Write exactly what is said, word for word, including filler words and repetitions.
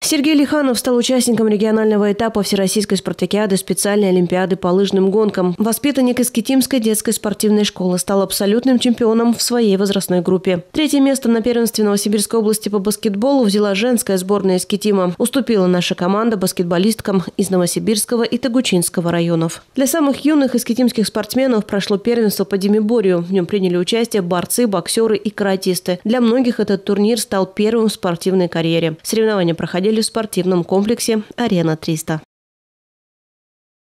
Сергей Лиханов стал участником регионального этапа Всероссийской спартакиады специальной олимпиады по лыжным гонкам. Воспитанник Искитимской детской спортивной школы стал абсолютным чемпионом в своей возрастной группе. Третье место на первенстве Новосибирской области по баскетболу взяла женская сборная Искитима. Уступила наша команда баскетболисткам из Новосибирского и Тагучинского районов. Для самых юных искитимских спортсменов прошло первенство по демиборью. В нем приняли участие борцы, боксеры и каратисты. Для многих этот турнир стал первым в спортивной карьере. Соревнования проходили в спортивном комплексе «Арена триста».